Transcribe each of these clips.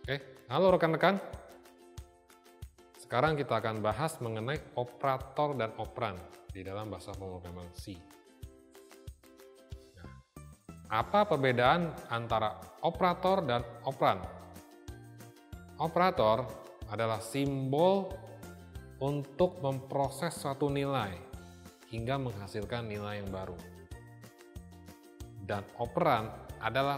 Oke, halo rekan-rekan. Sekarang kita akan bahas mengenai operator dan operan di dalam bahasa pemrograman C. Nah, apa perbedaan antara operator dan operan? Operator adalah simbol untuk memproses suatu nilai hingga menghasilkan nilai yang baru. Dan operan adalah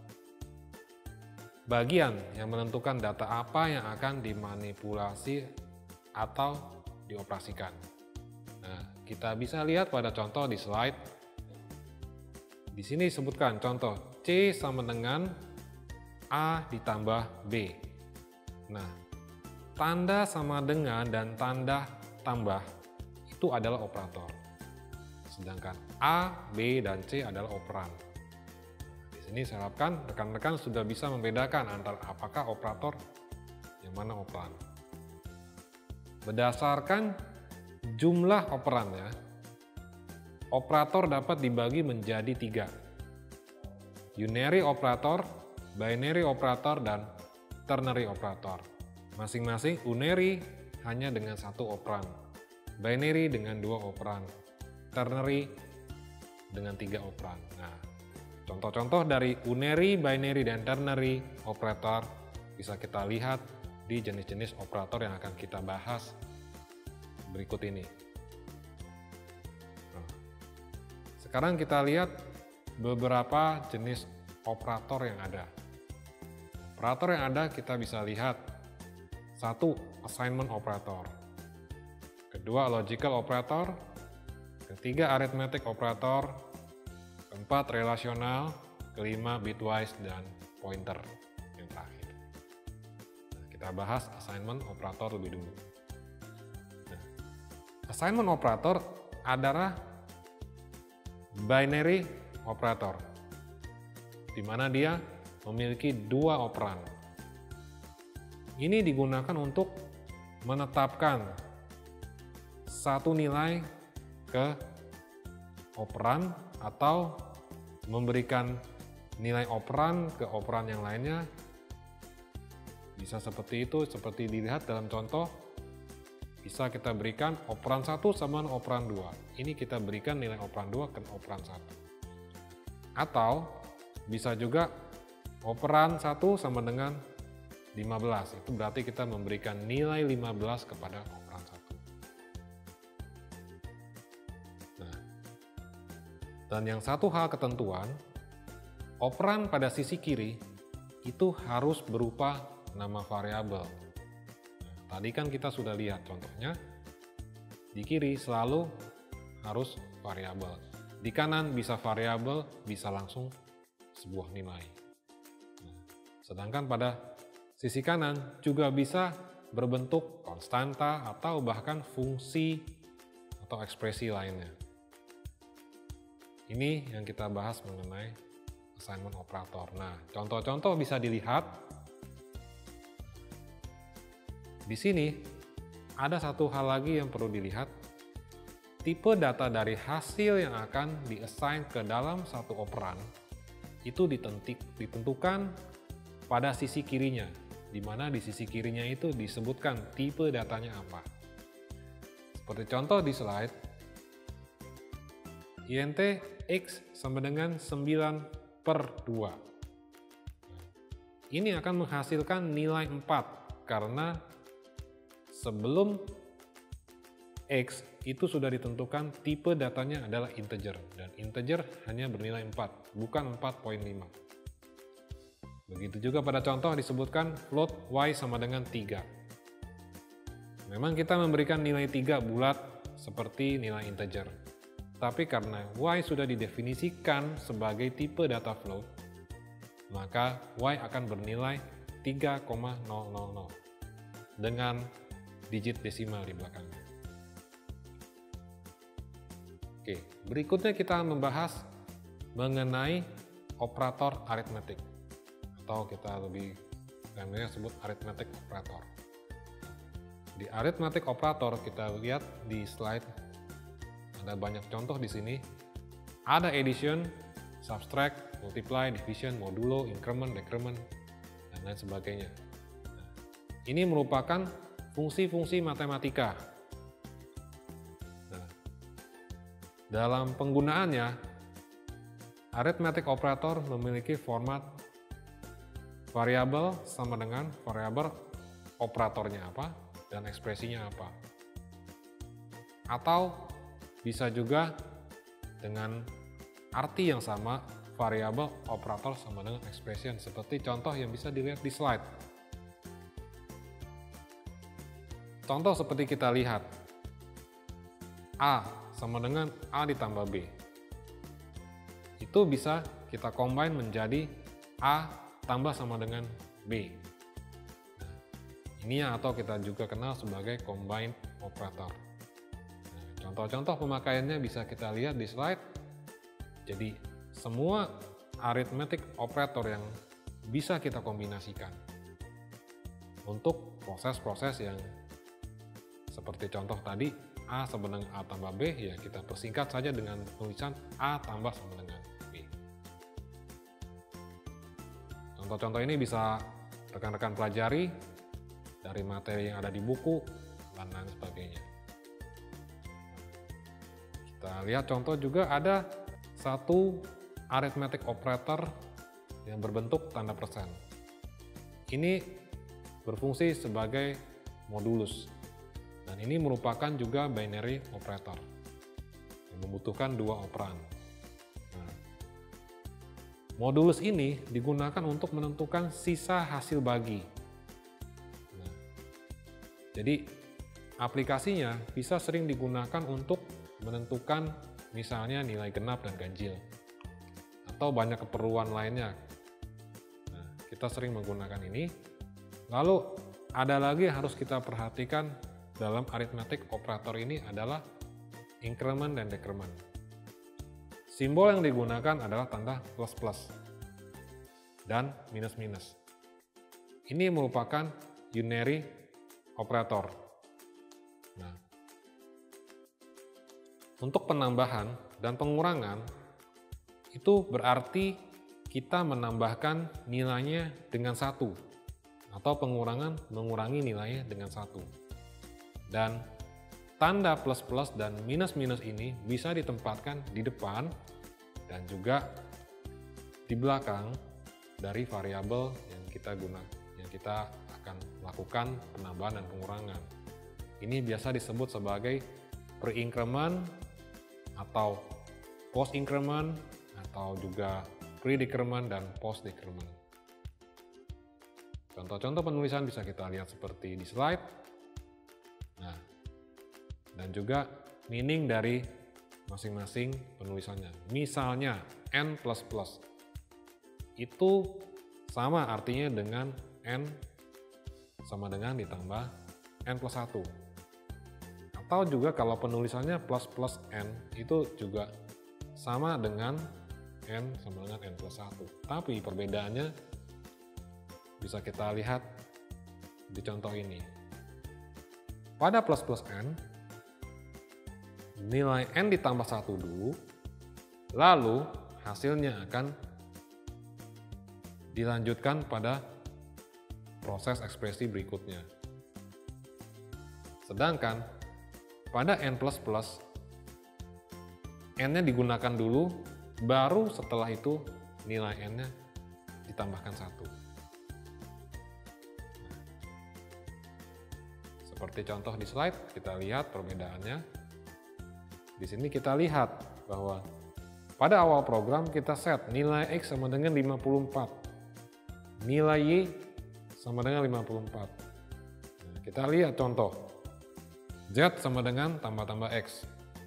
bagian yang menentukan data apa yang akan dimanipulasi atau dioperasikan. Nah, kita bisa lihat pada contoh di slide. Di sini disebutkan contoh C sama dengan A ditambah B. Nah, tanda sama dengan dan tanda tambah itu adalah operator. Sedangkan A, B, dan C adalah operan. Ini saya harapkan rekan-rekan sudah bisa membedakan antara apakah operator yang mana operan. Berdasarkan jumlah operannya, operator dapat dibagi menjadi 3. Unary operator, binary operator, dan ternary operator. Masing-masing unary hanya dengan 1 operan, binary dengan 2 operan, ternary dengan 3 operan. Nah, contoh-contoh dari unary, binary, dan ternary operator bisa kita lihat di jenis-jenis operator yang akan kita bahas berikut ini. Nah, sekarang kita lihat beberapa jenis operator yang ada. Operator yang ada kita bisa lihat: 1. Assignment operator, 2. Logical operator, 3. Arithmetic operator, 4. Relasional, 5. Bitwise, dan pointer yang terakhir. Nah, kita bahas assignment operator lebih dulu. Nah, assignment operator adalah binary operator, di mana dia memiliki 2 operan. Ini digunakan untuk menetapkan satu nilai ke operan atau memberikan nilai operan ke operan yang lainnya. Bisa seperti itu, seperti dilihat dalam contoh. Bisa kita berikan operan 1 sama operan 2. Ini kita berikan nilai operan 2 ke operan 1. Atau bisa juga operan 1 sama dengan 15. Itu berarti kita memberikan nilai 15 kepada operan 1. Dan yang satu hal ketentuan, operan pada sisi kiri itu harus berupa nama variabel. Tadi kan kita sudah lihat contohnya, di kiri selalu harus variabel. Di kanan bisa variabel, bisa langsung sebuah nilai. Sedangkan pada sisi kanan juga bisa berbentuk konstanta atau bahkan fungsi atau ekspresi lainnya. Ini yang kita bahas mengenai assignment operator. Nah, contoh-contoh bisa dilihat. Di sini ada satu hal lagi yang perlu dilihat. Tipe data dari hasil yang akan di-assign ke dalam satu operan itu ditentukan pada sisi kirinya, di mana di sisi kirinya itu disebutkan tipe datanya apa. Seperti contoh di slide, int X sama dengan 9/2. Ini akan menghasilkan nilai 4 karena sebelum X itu sudah ditentukan tipe datanya adalah integer, dan integer hanya bernilai 4, bukan 4.5. Begitu juga pada contoh disebutkan float Y sama dengan 3. Memang kita memberikan nilai 3 bulat seperti nilai integer. Tapi karena Y sudah didefinisikan sebagai tipe data float, maka Y akan bernilai 3,000 dengan digit desimal di belakangnya. Oke, berikutnya kita membahas mengenai operator aritmetik, atau kita lebih namanya sebut arithmetic operator. Di arithmetic operator kita lihat di slide ada banyak contoh di sini. Ada addition, subtract, multiply, division, modulo, increment, decrement, dan lain sebagainya. ini merupakan fungsi-fungsi matematika. Nah, dalam penggunaannya, arithmetic operator memiliki format variabel sama dengan variabel operatornya apa dan ekspresinya apa. Atau bisa juga dengan arti yang sama, variabel operator sama dengan expression, seperti contoh yang bisa dilihat di slide. Contoh seperti kita lihat, A sama dengan A ditambah B. Itu bisa kita combine menjadi A tambah sama dengan B. Ini atau kita juga kenal sebagai combine operator. Contoh-contoh pemakaiannya bisa kita lihat di slide. Jadi semua arithmetic operator yang bisa kita kombinasikan untuk proses-proses yang seperti contoh tadi, A sama dengan A tambah B, ya kita persingkat saja dengan tulisan A tambah sama dengan B. Contoh-contoh ini bisa rekan-rekan pelajari dari materi yang ada di buku dan lain sebagainya. Kita lihat contoh juga ada satu arithmetic operator yang berbentuk tanda persen. Ini berfungsi sebagai modulus. Dan ini merupakan juga binary operator yang membutuhkan dua operan. Nah, modulus ini digunakan untuk menentukan sisa hasil bagi. Nah, jadi aplikasinya bisa sering digunakan untuk menentukan misalnya nilai genap dan ganjil atau banyak keperluan lainnya. Nah, kita sering menggunakan ini. Lalu ada lagi yang harus kita perhatikan dalam arithmetic operator ini adalah increment dan decrement. Simbol yang digunakan adalah tanda plus-plus dan minus-minus. Ini merupakan unary operator. Nah, untuk penambahan dan pengurangan itu berarti kita menambahkan nilainya dengan 1 atau pengurangan mengurangi nilainya dengan 1. Dan tanda plus-plus dan minus-minus ini bisa ditempatkan di depan dan juga di belakang dari variabel yang kita akan lakukan penambahan dan pengurangan. Ini biasa disebut sebagai pre-increment atau post-increment atau juga pre-decrement dan post-decrement. Contoh-contoh penulisan bisa kita lihat seperti di slide. Nah, dan juga meaning dari masing-masing penulisannya. Misalnya n++ itu sama artinya dengan n sama dengan ditambah n+1. Atau juga kalau penulisannya plus plus n itu juga sama dengan n sama dengan n+1. Tapi perbedaannya bisa kita lihat di contoh ini. Pada plus plus n, nilai n ditambah 1 dulu, lalu hasilnya akan dilanjutkan pada proses ekspresi berikutnya. Sedangkan pada n++, n-nya digunakan dulu, baru setelah itu nilai n-nya ditambahkan 1. Seperti contoh di slide, kita lihat perbedaannya. Di sini kita lihat bahwa pada awal program kita set nilai X sama dengan 54. Nilai Y sama dengan 54. Nah, kita lihat contoh. Z sama dengan tambah-tambah X.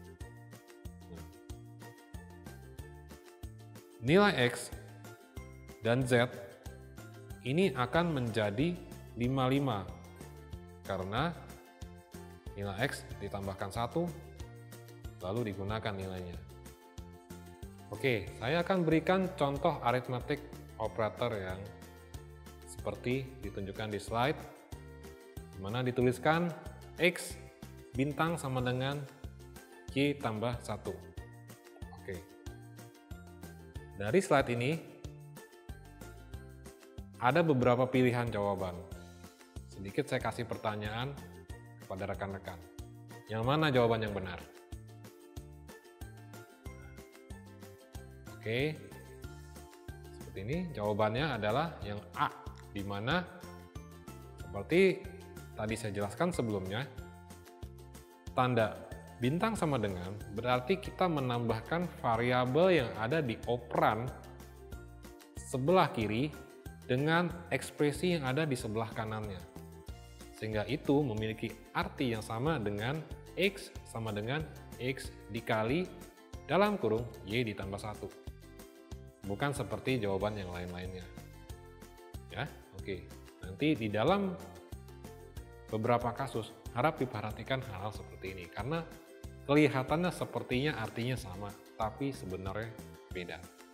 Nilai X dan Z ini akan menjadi 55 karena nilai X ditambahkan 1 lalu digunakan nilainya. Oke, saya akan berikan contoh arithmetic operator yang seperti ditunjukkan di slide, di mana dituliskan X bintang sama dengan Y tambah 1. Oke. Dari slide ini, ada beberapa pilihan jawaban. sedikit saya kasih pertanyaan kepada rekan-rekan. Yang mana jawaban yang benar? Oke, seperti ini jawabannya adalah yang A, di mana seperti tadi saya jelaskan sebelumnya, tanda bintang sama dengan berarti kita menambahkan variabel yang ada di operan sebelah kiri dengan ekspresi yang ada di sebelah kanannya. Sehingga itu memiliki arti yang sama dengan X sama dengan X dikali dalam kurung Y ditambah 1. Bukan seperti jawaban yang lain-lainnya. Ya, oke. Nanti di dalam beberapa kasus harap diperhatikan hal-hal seperti ini karena kelihatannya sepertinya artinya sama, tapi sebenarnya beda.